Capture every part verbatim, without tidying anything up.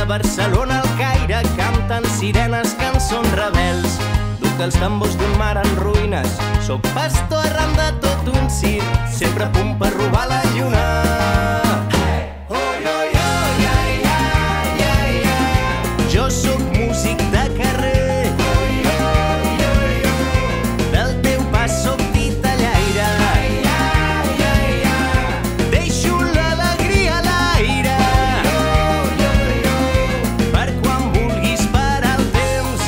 Barcelona, al Caire, canten sirenes, cançons rebels. Duc els tambors d'un mar en ruïnes, soc pastor arran de tot un circ, sempre a punt per robar la lluna. Jo sóc músic de carrer, del teu pas sóc titellaire, deixo l'alegria a l'aire, per quan vulguis parar el temps.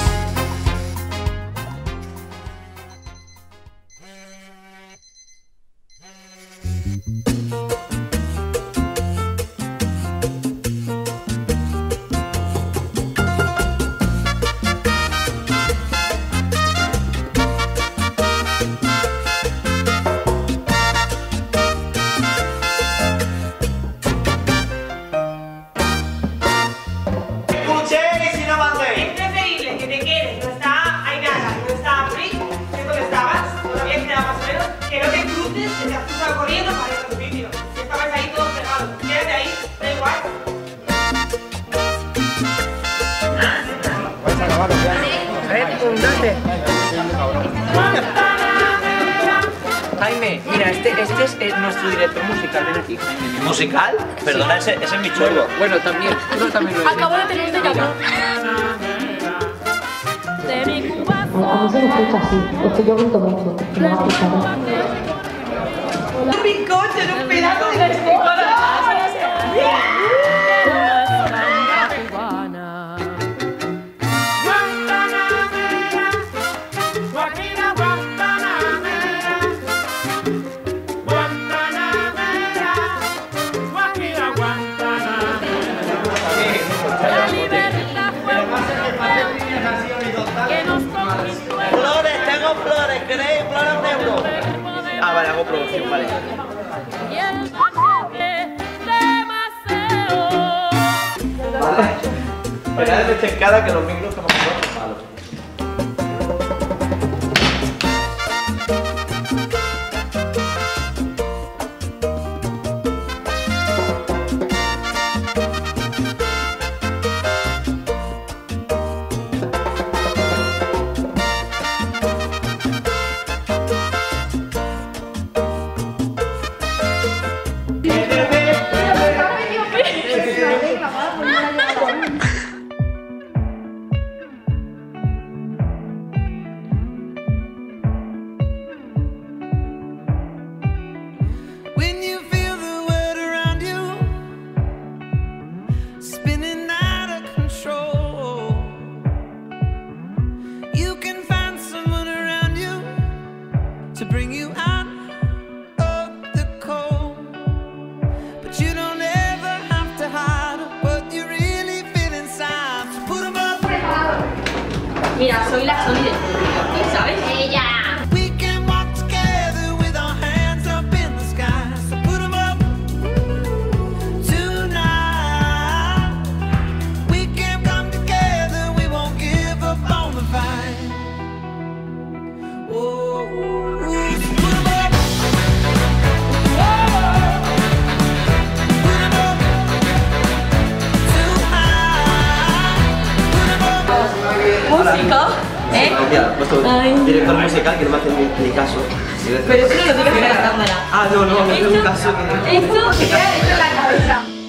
Corriendo para estos vídeos. Estabais ahí todos pegados. Quédate ahí, da igual. Vas a acabarlo ya. Redundante. Jaime, mira, este, este es eh, nuestro director musical, ven aquí. ¿Musical? Perdona, ese, ese es mi chorro. Bueno, también, tú también lo eres. Acabo de tener un déjà A mí se me escucha así, es que yo grito mucho, no me gusta nada. Un bizcocho en un pedazo de bizcocho. Flores, tengo flores, ¿queréis flores a un euro? Ah, vale, hago producción, vale. Vale. Esperad de checada que los micros estamos jugando malos. to bring you out of the cold. But you don't ever have to hide what you really feel inside. So put 'em up. Mira, soy la Sony del público aquí, ¿sabes? ¡Ella! We can walk together with our hands up in the sky. So put 'em up tonight. We can come together, we won't give up on the fight. Oh, so put 'em up. Put 'em up too high. Put 'em up. ¿Música? ¿Eh? Mira, vuestro director musical que no me hace ni, ni caso. Pero eso no lo tienes que ver a la cámara. Ah, no, no, me hace un caso que... Esto se queda dentro de la cabeza.